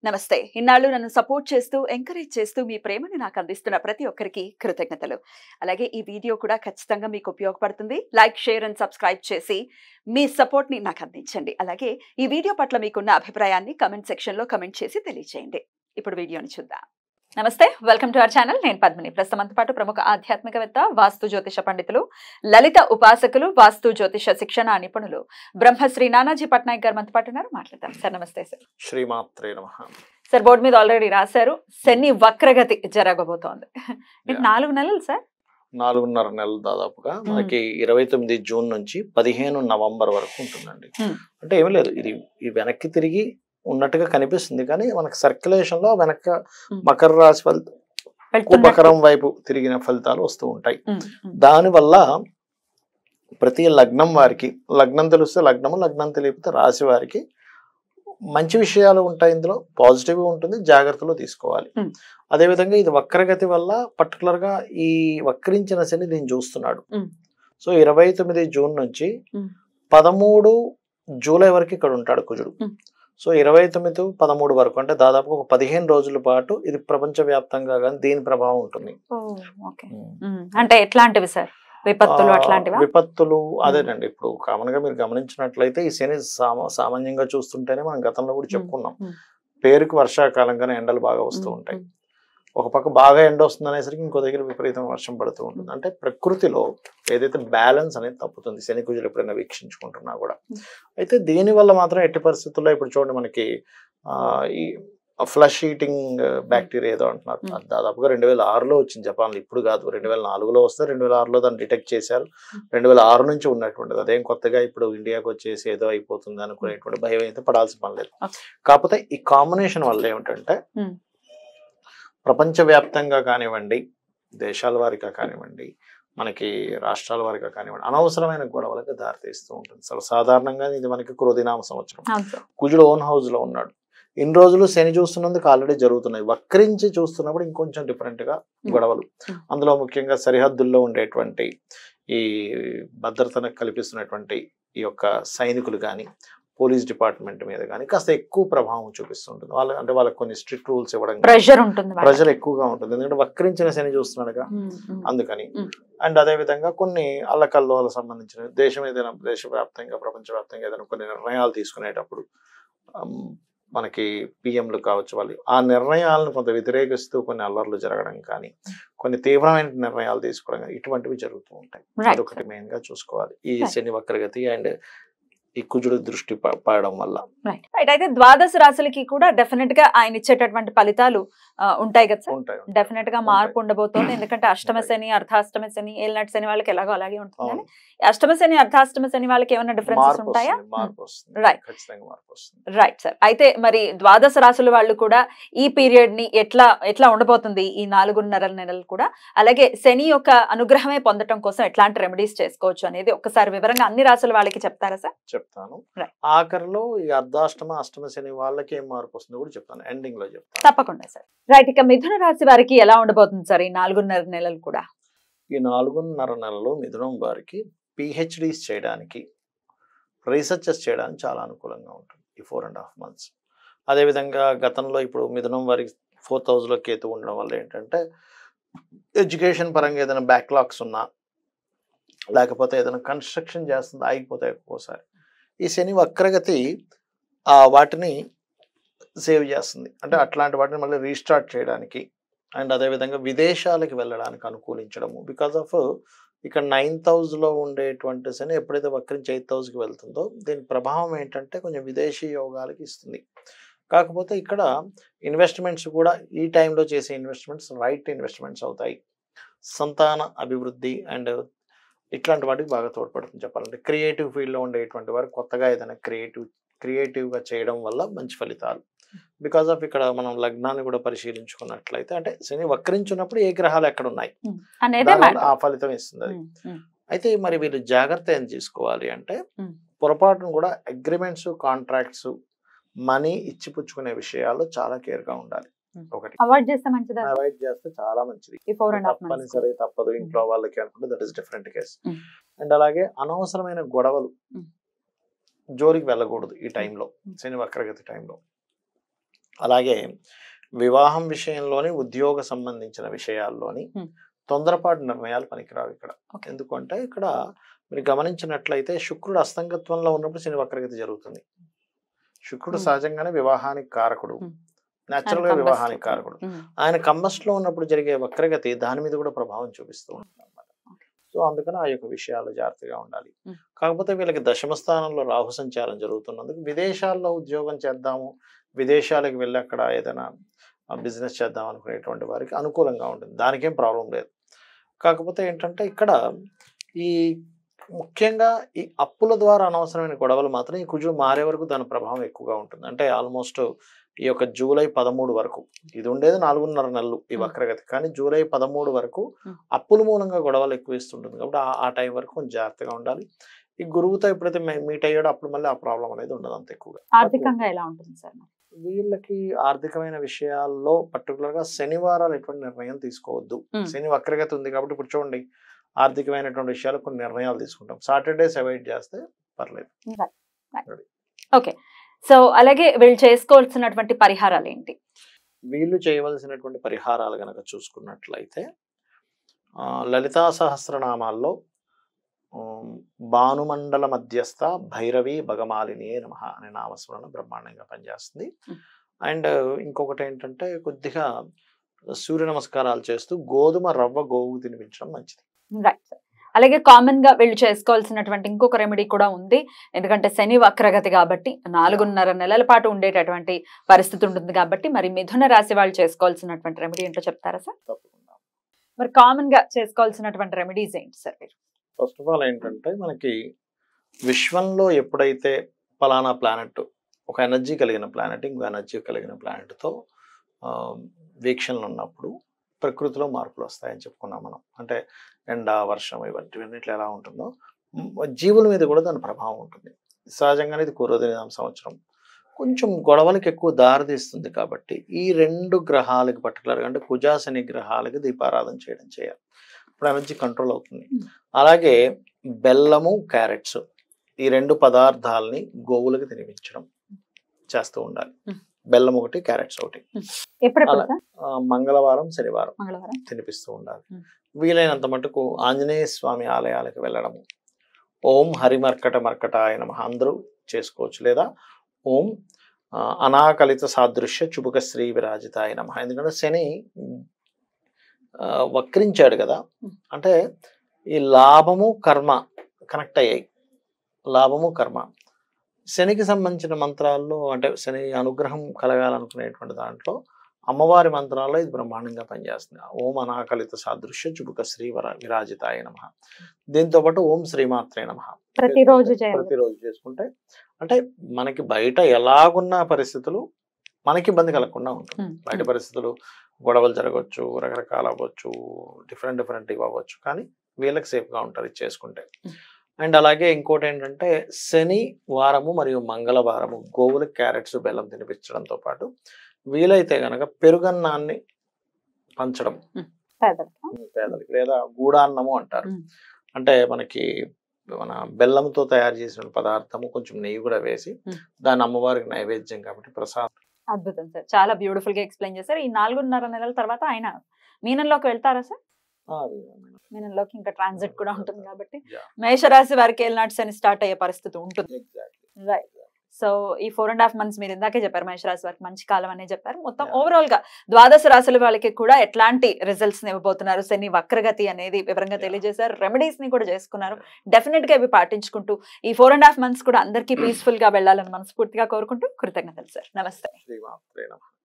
నమస్తే. ఇన్నాళ్ళు నన్ను సపోర్ట్ చేస్తూ, ఎంకరేజ్ చేస్తూ మీ ప్రేమని నాకు అందిస్తున్న ప్రతి ఒక్కరికి కృతజ్ఞతలు. అలాగే ఈ వీడియో కూడా ఖచ్చితంగా మీకు ఉపయోగపడుతుంది. లైక్, షేర్ అండ్ సబ్స్క్రైబ్ చేసి మీ సపోర్ట్‌ని నాకు అందించండి. అలాగే ఈ వీడియో పట్ల మీకున్న అభిప్రాయాన్ని కామెంట్ సెక్షన్‌లో కామెంట్ చేసి తెలియజేయండి. ఇప్పుడు వీడియోని చూద్దాం. నమస్తే, వెల్కమ్ టు అవర్ ఛానల్. నేను పద్మిని. ప్రస్తుతంతో పాటు ప్రముఖ ఆధ్యాత్మికవేత్త, వాస్తు జ్యోతిష పండితులు, లలిత ఉపాసకులు, వాస్తు జ్యోతిష శిక్షణ నిపుణులు బ్రహ్మశ్రీ నానాజీ పట్నాయక్ గారు మనతో పాటు ఉన్నారు. మాట్లాడతాం. సార్ నమస్తే. సార్ శ్రీమాత్రే నమః. సార్, బోర్డు మీద ఆల్రెడీ రాశారు, శని వక్రగతి జరగబోతోంది. 4 నెలలు సార్, 4.5 నెలలు దాదాపుగా మనకి 29 జూన్ నుంచి 15 నవంబర్ వరకు ఉంటుందండి. అంటే ఏమీ లేదు, ఇది ఈ వెనక్కి తిరిగి ఉన్నట్టుగా కనిపిస్తుంది, కానీ మనకి సర్క్యులేషన్ లో వెనక మకర రాశి కుంభకరం వైపు తిరిగిన ఫలితాలు వస్తూ ఉంటాయి. దానివల్ల ప్రతి లగ్నం వారికి, లగ్నం తెలిస్తే లగ్నము, లగ్నం తెలియకపోతే రాశి వారికి మంచి విషయాలు ఉంటాయి. ఇందులో పాజిటివ్ ఉంటుంది, జాగ్రత్తలు తీసుకోవాలి. అదేవిధంగా ఇది వక్రగతి వల్ల పర్టికులర్ గా ఈ వక్రించిన శని దీన్ని చూస్తున్నాడు. సో 29 జూన్ నుంచి 13 జూలై వరకు ఇక్కడ ఉంటాడు కుజుడు. సో 29, 13 వరకు, అంటే దాదాపు ఒక 15 రోజుల పాటు ఇది ప్రపంచ వ్యాప్తంగా కానీ దీని ప్రభావం ఉంటుంది. అంటే ఎట్లాంటివి సార్? విపత్తులు అట్లాంటివి? విపత్తులు అదేనండి. ఇప్పుడు కామన్ గా మీరు గమనించినట్లయితే ఈ శని సామాన్యంగా చూస్తుంటేనే మనం గతంలో కూడా చెప్పుకున్నాం, పేరుకు వర్షాకాలంగానే ఎండలు బాగా వస్తూ ఉంటాయి. ఒక పక్క బాగా ఎండ వస్తుంది అనేసరికి ఇంకో దగ్గర విపరీతం వర్షం పడుతూ ఉంటుంది. అంటే ప్రకృతిలో ఏదైతే బ్యాలెన్స్ అనేది తప్పుతుంది, శని కుజులు ఎప్పుడైనా వీక్షించుకుంటున్నా కూడా. అయితే దీనివల్ల మాత్రం ఎట్టి పరిస్థితుల్లో ఇప్పుడు చూడండి, మనకి ఈ ఫ్లష్ ఈటింగ్ బ్యాక్టీరియా ఏదో అంటున్నారు, దాదాపుగా 2006లో వచ్చింది జపాన్లో. ఇప్పుడు కాదు, 2004లో వస్తే 2006లో దాన్ని డిటెక్ట్ చేశారు. 2006 నుంచి ఉన్నటువంటిది, అదేం కొత్తగా ఇప్పుడు ఇండియాకి వచ్చేసి ఏదో అయిపోతుంది అనుకునేటువంటి భయం అయితే పడాల్సిన పని లేదు. కాకపోతే ఈ కాంబినేషన్ వల్ల ఏమిటంటే ప్రపంచవ్యాప్తంగా కానివ్వండి, దేశాల వారిగా కానివ్వండి, మనకి రాష్ట్రాల వారిగా కానివ్వండి, అనవసరమైన గొడవలకు దారితీస్తూ ఉంటుంది. సాధారణంగా ఇది మనకి క్రోధినామ సంవత్సరం. కుజుడు ఓన్ హౌస్ లో ఉన్నాడు. ఇన్ని రోజులు శని చూస్తున్నందుకు ఆల్రెడీ జరుగుతున్నాయి. వక్రించి చూస్తున్నప్పుడు ఇంకొంచెం డిఫరెంట్ గా గొడవలు. అందులో ముఖ్యంగా సరిహద్దుల్లో ఉండేటువంటి ఈ భద్రతను కల్పిస్తున్నటువంటి ఈ యొక్క సైనికులు కానీ, పోలీస్ డిపార్ట్మెంట్ మీద కానీ కాస్త ఎక్కువ ప్రభావం చూపిస్తుంటుంది. అంటే వాళ్ళకి కొన్ని స్ట్రిక్ట్ రూల్స్ ఇవ్వడం, ప్రెషర్ ఎక్కువగా ఉంటుంది. ఎందుకంటే వక్రించిన శని చూస్తున్నాడుగా, అందుకని. అండ్ అదే విధంగా కొన్ని అల్లకల్లోలకు సంబంధించిన దేశవ్యాప్తంగా, ప్రపంచవ్యాప్తంగా ఏదైనా కొన్ని నిర్ణయాలు తీసుకునేటప్పుడు మనకి పిఎంలు కావచ్చు, వాళ్ళు ఆ నిర్ణయాలను కొంత వ్యతిరేకిస్తూ కొన్ని అల్లర్లు జరగడం కానీ, కొన్ని తీవ్రమైన నిర్ణయాలు తీసుకోవడం కానీ, ఇటువంటివి జరుగుతూ ఉంటాయి. అదొకటి మెయిన్ గా చూసుకోవాలి ఈ శని వక్రగతి అండ్ ఈ కుజుడు దృష్టి పడడం వల్ల. అయితే ద్వాదశ రాశులకి కూడా డెఫినెట్ గా ఆయన ఇచ్చేటటువంటి ఫలితాలు ఉంటాయి కదా సార్? డెఫినెట్ గా మార్పు ఉండబోతోంది. ఎందుకంటే అష్టమ శని, అర్ధాష్టమ శని, ఏలినాటి శని వాళ్ళకి ఎలాగో అలాగే ఉంటుంది. కానీ అష్టమ శని, అర్ధాష్టమ శని వాళ్ళకి ఏమైనా డిఫరెన్సెస్ ఉంటాయా? Right sir. అయితే మరి ద్వాదశ రాశుల వాళ్ళు కూడా ఈ పీరియడ్ ని ఎట్లా ఉండబోతుంది ఈ 4.5 నెలలు కూడా? అలాగే శని యొక్క అనుగ్రహమే పొందడం కోసం ఎట్లాంటి రెమెడీస్ చేసుకోవచ్చు అనేది ఒక్కసారి వివరంగా అన్ని రాశుల వాళ్ళకి చెప్తారా సార్? చెప్తాను. ఆఖరిలో ఈ అర్ధాష్టమ, అష్టమ శని వాళ్ళకి ఏం మార్పు వస్తుందో కూడా చెప్తాను, ఎండింగ్ లో చెప్తాను. తప్పకుండా సార్. రైట్. ఇక మిథున రాశి వారికి ఎలా ఉండబోతుంది సార్ ఈ 4.5 నెలలు కూడా? ఈ 4.5 నెలలు మిథునం వారికి పిహెచ్డీస్ చేయడానికి, రీసెర్చెస్ చేయడానికి చాలా అనుకూలంగా ఉంటుంది ఈ 4.5 months. అదేవిధంగా గతంలో ఇప్పుడు మిథునం వారికి 4th house లో కేతు ఉండడం వల్ల ఏంటంటే ఎడ్యుకేషన్ పరంగా ఏదైనా బ్యాక్లాగ్స్ ఉన్నా, లేకపోతే ఏదైనా కన్స్ట్రక్షన్ చేస్తుంది ఆగిపోతాయి ఒక్కోసారి. ఈ శని వక్రగతి వాటిని సేవ్ చేస్తుంది. అంటే అట్లాంటి వాటిని మళ్ళీ రీస్టార్ట్ చేయడానికి అండ్ అదేవిధంగా విదేశాలకు వెళ్ళడానికి అనుకూలించడము. బికాస్ ఆఫ్ ఇక్కడ 9th house లో ఉండేటువంటి శని ఎప్పుడైతే వక్రించి 8th house కి వెళ్తుందో దీని ప్రభావం ఏంటంటే కొంచెం విదేశీ యోగాలకి ఇస్తుంది. కాకపోతే ఇక్కడ ఇన్వెస్ట్మెంట్స్ కూడా ఈ టైంలో చేసే ఇన్వెస్ట్మెంట్స్ రైట్ ఇన్వెస్ట్మెంట్స్ అవుతాయి. సంతాన అభివృద్ధి అండ్ ఇట్లాంటి వాటికి బాగా తోడ్పడుతుంది చెప్పాలంటే. క్రియేటివ్ ఫీల్డ్లో ఉండేటువంటి వారు కొత్తగా ఏదైనా క్రియేటివ్గా చేయడం వల్ల మంచి ఫలితాలు. బికాస్ ఆఫ్ ఇక్కడ మనం లగ్నాన్ని కూడా పరిశీలించుకున్నట్లయితే, అంటే శని వక్రించున్నప్పుడు ఏ గ్రహాలు ఎక్కడ ఉన్నాయి ఆ ఫలితం ఇస్తుంది అది. అయితే మరి వీళ్ళు జాగ్రత్త ఏం తీసుకోవాలి అంటే, పొరపాటును కూడా అగ్రిమెంట్స్, కాంట్రాక్ట్స్, మనీ ఇచ్చిపుచ్చుకునే విషయాల్లో చాలా కేర్గా ఉండాలి. ఒకటి అవాయిడ్ చేస్తే మంచిది, అవాయిడ్ చేస్తే చాలా మంచిది. తప్పనిసరి తప్పదు ఇంట్లో వాళ్ళకి అనుకుంటే that is different case. And అలాగే అనవసరమైన గొడవలు జోలికి వెళ్ళకూడదు ఈ టైంలో, శని వక్రగతి టైంలో. అలాగే వివాహం విషయంలోని ఉద్యోగ సంబంధించిన విషయాల్లోని తొందరపాటు నిర్ణయాలు పనికిరావు ఇక్కడ. ఎందుకంటే ఇక్కడ మీరు గమనించినట్లయితే శుక్రుడు అస్తంగత్వంలో ఉన్నప్పుడు శని వక్రగతి జరుగుతుంది. శుక్రుడు సహజంగానే వివాహానికి కారకుడు, న్యాచురల్ గా వివాహానికి కారకుడు. ఆయన కంబస్ట్ లో ఉన్నప్పుడు జరిగే వక్రగతి దాని మీద కూడా ప్రభావం చూపిస్తూ ఉంటుంది అన్నమాట. సో అందుకని ఆ యొక్క విషయాలు జాగ్రత్తగా ఉండాలి. కాకపోతే వీళ్ళకి దశమ స్థానంలో రాహు సంచారం జరుగుతున్నందుకు విదేశాల్లో ఉద్యోగం చేద్దాము, విదేశాలకు వెళ్ళి అక్కడ ఏదైనా బిజినెస్ చేద్దాం అనుకునేటువంటి వారికి అనుకూలంగా ఉంటుంది, దానికేం ప్రాబ్లం లేదు. కాకపోతే ఏంటంటే ఇక్కడ ఈ ముఖ్యంగా ఈ అప్పుల ద్వారా అనవసరమైన గొడవలు మాత్రం ఈ కుజుడు మారే వరకు దాని ప్రభావం ఎక్కువగా ఉంటుంది. అంటే ఆల్మోస్ట్ ఈ యొక్క జూలై 13 వరకు, ఇది ఉండేది 4.5 నెలలు ఈ వక్రగతి, కానీ జూలై 13 వరకు అప్పుల మూలంగా గొడవలు ఎక్కువ ఇస్తుంటుంది. కాబట్టి ఆ టైం వరకు కొంచెం జాగ్రత్తగా ఉండాలి. ఈ గురువుతో ఎప్పుడైతే మీట్ అయ్యాడో అప్పుడు మళ్ళీ ఆ ప్రాబ్లం అనేది ఉండదు అంత ఎక్కువగా. ఆర్థికంగా ఎలా ఉంటుంది సార్? వీళ్ళకి ఆర్థికమైన విషయాల్లో పర్టికులర్ గా శనివారాలు ఎటువంటి నిర్ణయం తీసుకోవద్దు. శని వక్రగతి ఉంది కాబట్టి ఇప్పుడు చూడండి, ఆర్థికమైనటువంటి విషయాలు కొన్ని నిర్ణయాలు తీసుకుంటాం. సాటర్డేస్ అవాయిడ్ చేస్తే పర్లేదు. ఓకే, సో అలాగే వీళ్ళు చేసుకోవాల్సినటువంటి పరిహారాలు ఏంటి? వీళ్ళు చేయవలసినటువంటి పరిహారాలు గనక చూసుకున్నట్లయితే లలితా సహస్రనామాల్లో భానుమండల మధ్యస్థ భైరవి భగమాలిని నమః అనే నామస్మరణ బ్రహ్మాండంగా పనిచేస్తుంది. అండ్ ఇంకొకటి ఏంటంటే కొద్దిగా సూర్య నమస్కారాలు చేస్తూ గోధుమ రవ్వ గోవు తినిపించడం మంచిది. Right sir. అలాగే కామన్ గా వీళ్ళు చేసుకోవాల్సినటువంటి ఇంకొక రెమెడీ కూడా ఉంది. ఎందుకంటే శని వక్రగతి కాబట్టి 4.5 నెలల పాటు ఉండేటటువంటి పరిస్థితి ఉంటుంది కాబట్టి, మరి మిథున రాశి వాళ్ళు చేసుకోవాల్సినటువంటి రెమెడీ ఏంటో చెప్తారా సార్? తప్పకుండా. మరి కామన్ గా చేసుకోవాల్సినటువంటి రెమెడీస్ ఏంటి సార్? ఫస్ట్ ఆఫ్ ఆల్ ఏంటంటే మనకి విశ్వంలో ఎప్పుడైతే పలానా ప్లానెట్ ఒక ఎనర్జీ కలిగిన ప్లానెట్ ఇంకో ఎనర్జీ కలిగిన ప్లానెట్తో వీక్షణలు ఉన్నప్పుడు ప్రకృతిలో మార్పులు వస్తాయని చెప్పుకున్నాం మనం. అంటే ఎండ వర్షం ఇవన్నిట్లో ఎలా ఉంటుందో జీవుల మీద కూడా దాని ప్రభావం ఉంటుంది. సహజంగానే ఇది పూర్వదిన సంవత్సరం కొంచెం గొడవలకి ఎక్కువ దారితీస్తుంది కాబట్టి ఈ 2 గ్రహాలకి పర్టికులర్గా అంటే కుజ శని గ్రహాలకి దీపారాధన చేయాలి. ఇప్పుడు ఎనర్జీ కంట్రోల్ అవుతుంది. అలాగే బెల్లము క్యారెట్స్ ఈ 2 పదార్థాలని గోవులకు తినిపించడం చేస్తూ ఉండాలి. బెల్లం ఒకటి, క్యారెట్స్ ఒకటి. మంగళవారం శనివారం తినిపిస్తూ ఉండాలి. వీలైనంత మటుకు ఆంజనేయ స్వామి ఆలయాలకు వెళ్ళడము, ఓం హరిమర్కట మర్కటాయ నమః అందరూ చేసుకోవచ్చు. లేదా ఓం అనాకలిత సాదృశ్య చుబుక శ్రీ విరాజితాయ నమః. ఎందుకంటే శని వక్రించాడు కదా, అంటే ఈ లాభము కర్మ కనెక్ట్ అయ్యాయి. లాభము కర్మ శనికి సంబంధించిన మంత్రాల్లో అంటే శని అనుగ్రహం కలగాలనుకునేటువంటి దాంట్లో అమ్మవారి మంత్రాల్లో ఇది బ్రహ్మాండంగా పనిచేస్తుంది. ఓం అనాకలిత సాదృశ్య చుబుక శ్రీ విరాజితాయ నమః. దీంతో పాటు ఓం శ్రీమాత్రే నమః ప్రతిరోజు చేసుకుంటే అంటే మనకి బయట ఎలాగున్న పరిస్థితులు మనకి ఇబ్బంది కలగకుండా ఉంటుంది. బయట పరిస్థితులు గొడవలు జరగవచ్చు, రకరకాల అవ్వచ్చు, డిఫరెంట్ ఇవి అవ్వచ్చు, కానీ వీళ్ళకి సేఫ్గా ఉంటారు ఇది చేసుకుంటే. అండ్ అలాగే ఇంకోటి ఏంటంటే శని వారము మరియు మంగళవారము గోవులకు క్యారెట్స్ బెల్లం తినిపించడంతో పాటు వీలైతే గనక పెరుగన్నాన్ని పంచడం పేదలకి, లేదా గూడాన్నము అంటారు. అంటే మనకి మన బెల్లంతో తయారు చేసిన పదార్థము కొంచెం నెయ్యి కూడా వేసి దాన్ని అమ్మవారికి నైవేద్యం కాబట్టి ప్రసాదం. అద్భుతం సార్, చాలా బ్యూటిఫుల్ గా ఎక్స్ప్లెయిన్ చేశారు. ఈ 4.5 నెలల తర్వాత ఆయన మీనంలోకి వెళ్తారా సార్? మీనంలోకి ఇంకా ట్రాన్సిట్ కూడా ఉంటుంది కాబట్టి మేషరాశి వారికి ఏలినాటి శని స్టార్ట్ అయ్యే పరిస్థితి ఉంటుంది. రైట్. సో ఈ 4.5 months మీరు ఇందాకే చెప్పారు మేషరాశి వారికి మంచి కాలం అనే చెప్పారు. మొత్తం ఓవరాల్ గా 12 రాశుల వాళ్ళకి కూడా ఎట్లాంటి రిజల్ట్స్ ఇవ్వబోతున్నారు, శని వక్రగతి అనేది వివరంగా తెలియజేశారు. రెమెడీస్ ని కూడా చేసుకున్నారు. డెఫినెట్ గా ఇవి పాటించుకుంటూ ఈ 4.5 months కూడా అందరికీ పీస్ఫుల్ గా వెళ్ళాలని మనస్ఫూర్తిగా కోరుకుంటూ కృతజ్ఞతలు సార్. నమస్తే.